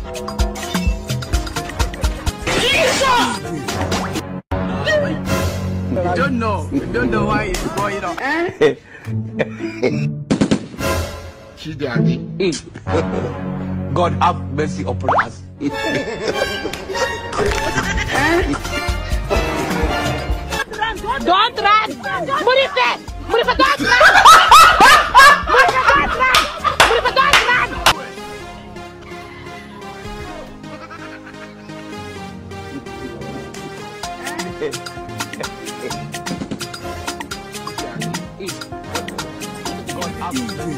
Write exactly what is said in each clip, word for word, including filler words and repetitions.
You don't know. You don't know why it's going on. God have mercy upon us. Don't run! Murife! Murife, don't run! Murife, don't run! Murife, don't run! God have mercy.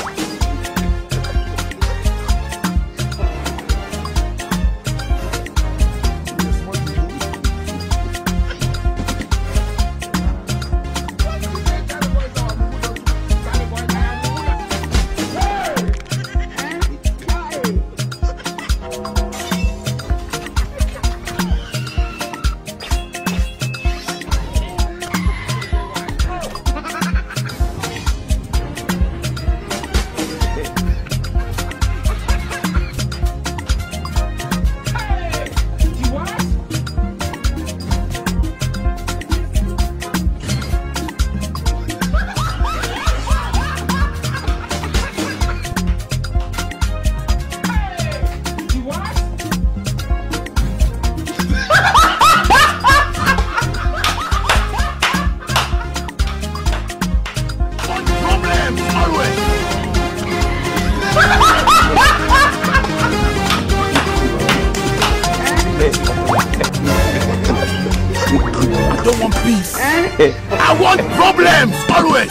I don't want peace. I want problems always.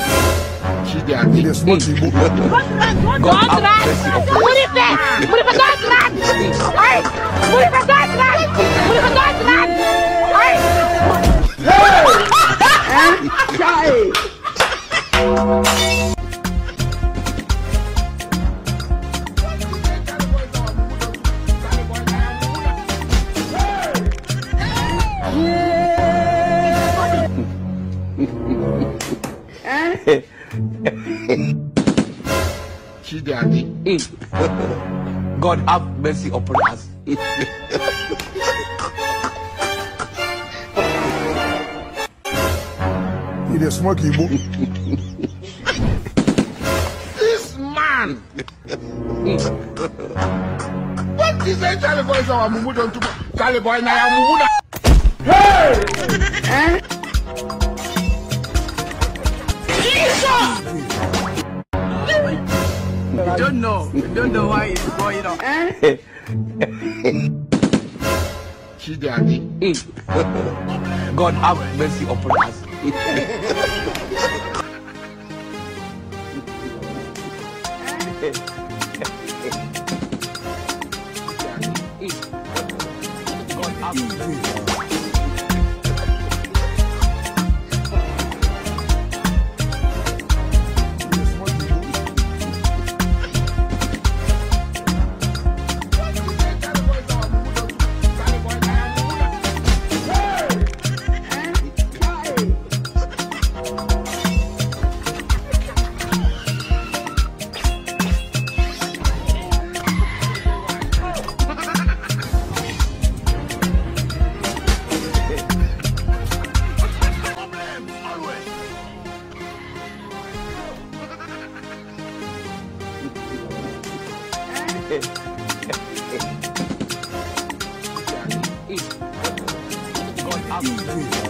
Don't run! Murife! Murife, don't run! Hey! Murife, don't run! Murife, don't run! Hey! God have mercy upon us. He is smoking book. This man! What is that Charlie boy? So I'm moving on to Charlie boy. Now I'm moving. Hey! You don't know. You don't know why it's going on. God have mercy upon us. God have mercy. God have mercy.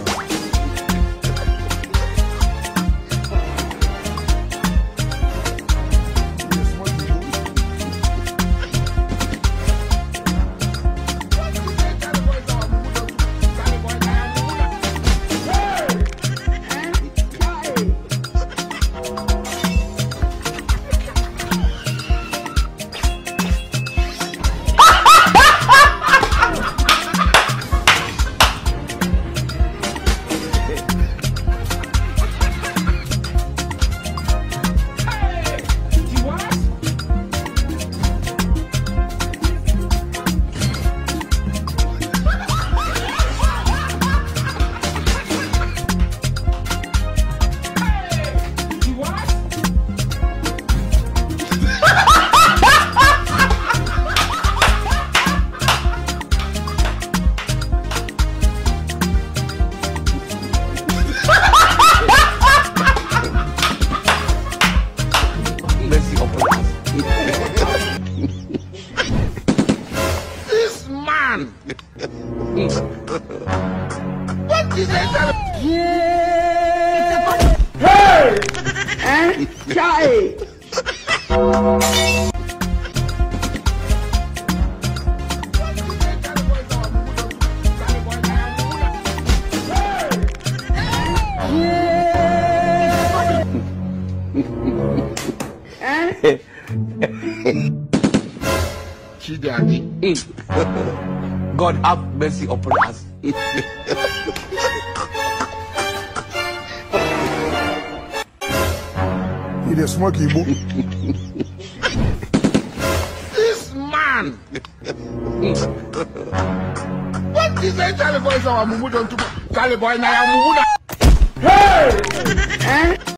man? What is that? Hey! Eh? Chai! God have mercy upon us. He the smoky book. This man. What is that? Charlie boy, so I'm moving on to Charlie boy. Now I'm moving.